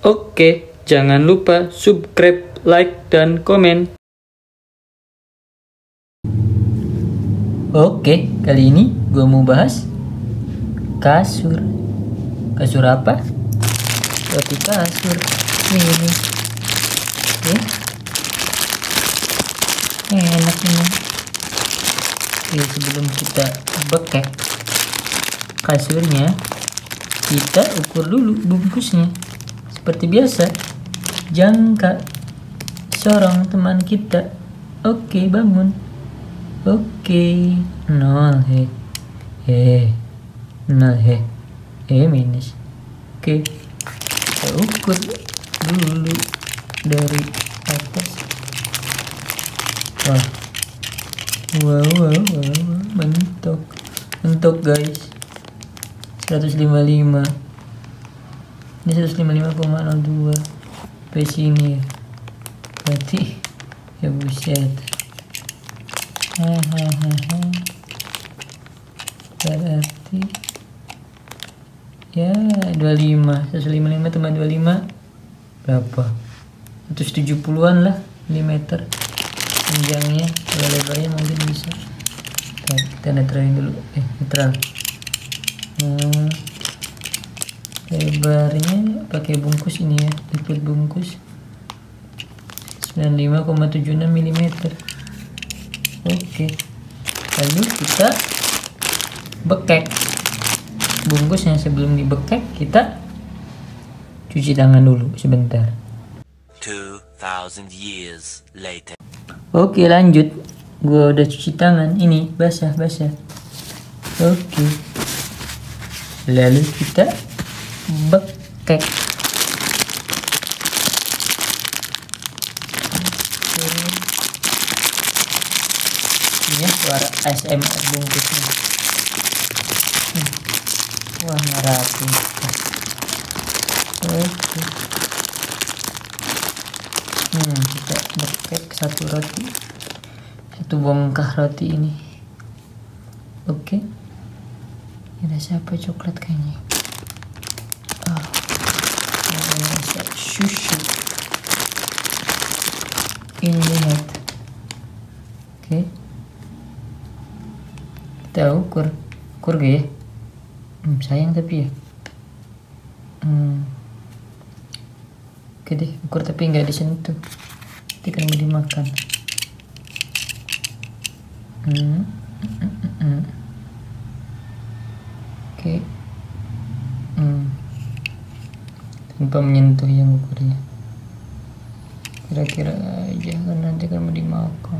Oke, jangan lupa subscribe, like, dan komen. Oke, kali ini gue mau bahas kasur. Kasur apa? Roti kasur. Ini. Oke. Enak ini. Oke, sebelum kita bekek kasurnya, kita ukur dulu bungkusnya. Seperti biasa, jangka sorong teman kita. Oke, bangun. Oke, 0 minus. Oke, kita ukur dulu dari atas. Wow, mentok guys. 155. Ini 155,02 sampai sini ya. Berarti ya buset. Berarti ya 25. 155 tambah 25 berapa? 170-an lah milimeter panjangnya. Kalau lebarnya mungkin bisa. Kita netralin dulu. Netral. Lebarnya pakai bungkus ini ya, lipat bungkus 95,76 mm. Oke, lalu kita bekek bungkusnya. Sebelum dibekek kita cuci tangan dulu sebentar. 2000 years later. Oke, lanjut. Gua udah cuci tangan, ini basah. Oke, lalu kita bekek. Ini suara ASMR bungkusnya. Wah, ngerapi. Oke. Kita bekek satu roti, satu bongkah roti ini. Oke. Ini siapa coklat kayaknya. Susu ini lihat. Oke, kita ukur gak ya? Sayang tapi ya. Oke deh, ukur tapi nggak disentuh, nanti kan mau dimakan. Oke. Tanpa menyentuh yang ukurnya, kira-kira aja kan nanti kan mau dimakan.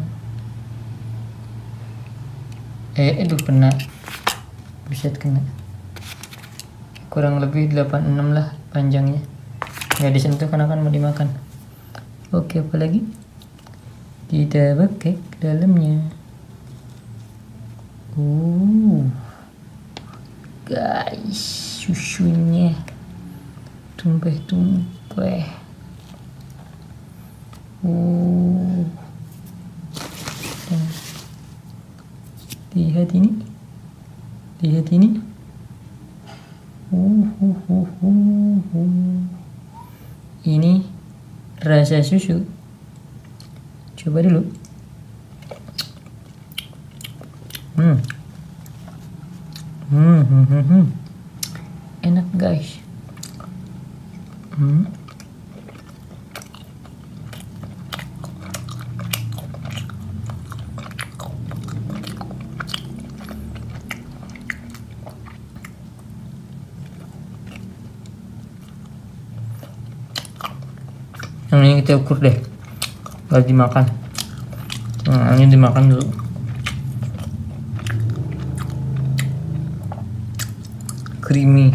Itu kena, buset kena. Kurang lebih 86 lah panjangnya, nggak disentuh karena kan mau dimakan. Oke, apalagi kita bekek dalamnya. Guys, susunya tumpeh. Lihat ini. Ini rasa susu. Coba dulu. Enak guys. Yang ini kita ukur deh, baru dimakan. Ini dimakan dulu. Creamy.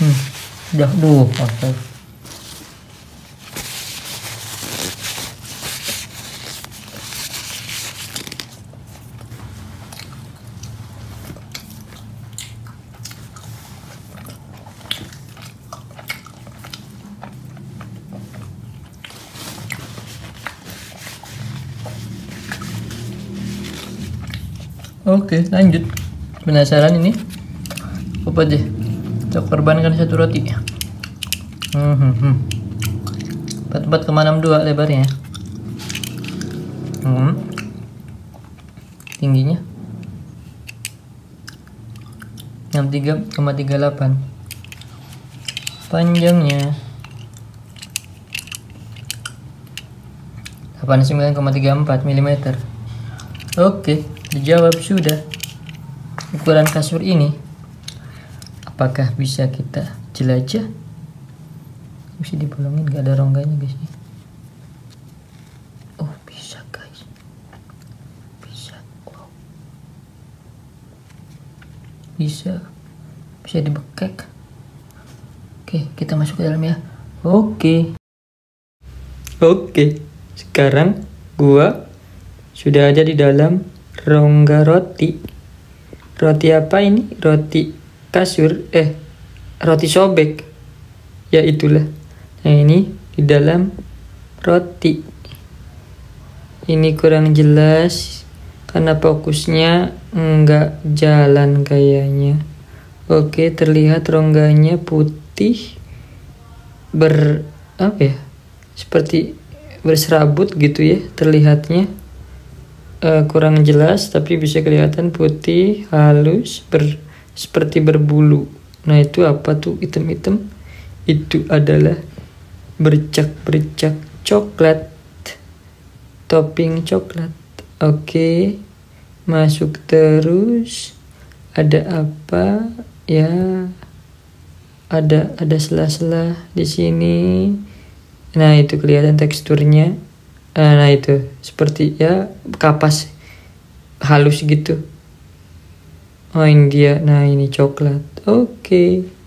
Udah, oke. Oke, lanjut. Penasaran ini? Apa deh? Kita korbankan satu roti. 44,62 lebarnya. Tingginya 63,38. Panjangnya 89,34 mm. Oke, dijawab sudah. Ukuran kasur ini apakah bisa kita jelajah? Bisa dibolongin, gak ada rongganya guys. Oh, bisa guys, bisa. Wow, bisa dibekek. Oke, kita masuk ke dalam ya. Oke, sekarang gua sudah ada di dalam rongga roti. Roti apa ini? Roti kasur, roti sobek. Ya itulah. Nah, ini di dalam roti. Ini kurang jelas karena fokusnya nggak jalan kayaknya. Oke, terlihat rongganya putih seperti berserabut gitu ya terlihatnya. Kurang jelas tapi bisa kelihatan putih halus seperti berbulu. Nah, itu apa tuh hitam-hitam? Itu adalah bercak-bercak coklat, topping coklat. Oke, masuk terus. Ada apa ya? Ada sela-sela di sini. Nah, itu kelihatan teksturnya. Nah, itu seperti ya kapas halus gitu. Oh, ini dia. Nah, ini coklat. Oke.